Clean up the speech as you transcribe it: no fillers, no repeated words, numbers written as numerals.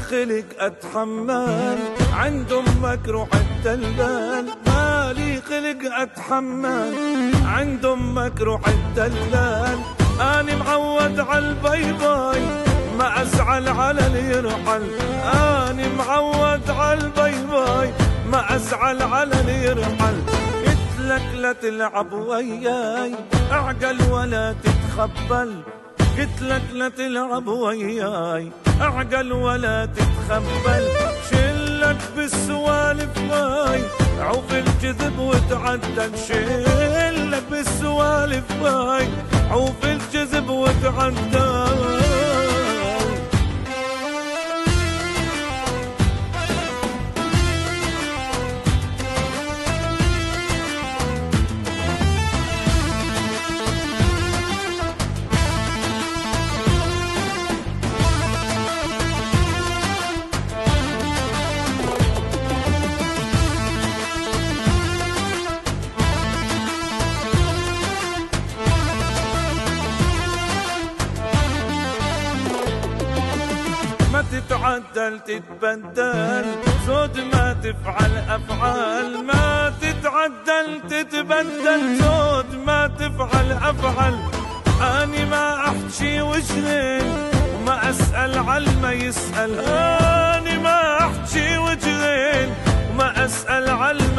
خلق أتحمل عند أمك روح الدلال، مالي خلق أتحمل عند أمك روح الدلال. أنا معود عالبيباي ما أزعل على اللي يرحل، أنا معود عالبيباي ما أزعل على اللي يرحل. قلتلك لا تلعب وياي أعقل ولا تتخبل، قلتلك لا تلعب وياي أعقل ولا تتخبل. شلك بالسوالف واي عوف الجذب وتعدل، شلك بالسوالف واي عوف الجذب وتعدل. ما تتعدل تتبدل زود ما تفعل أفعال، ما تتعدل تتبدل زود ما تفعل أفعل. أني ما أحكي وجهين وما أسأل عالما يسأل، أني ما أحكي وجهين وما أسأل عالما